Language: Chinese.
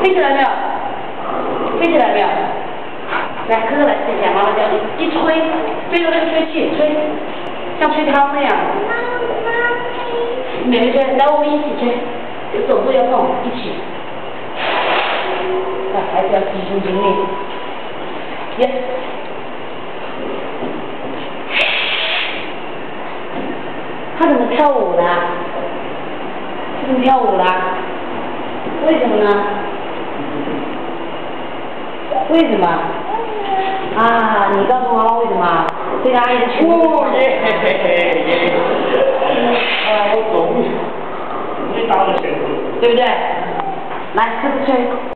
飞起来没有？飞起来没有？来，哥哥来试一下，妈妈教你，一吹，飞着那个吹气，吹，像吹汤那样。妹妹吹，来，我们一起吹，手部要动，一起。孩子要集中精力。耶！他怎么跳舞啦？他怎么跳舞啦？为什么呢？为什么？啊，你告诉妈妈为什么？这个阿姨的裙子。 啊，我懂。你打了谁？ 对不对？来，开始吹。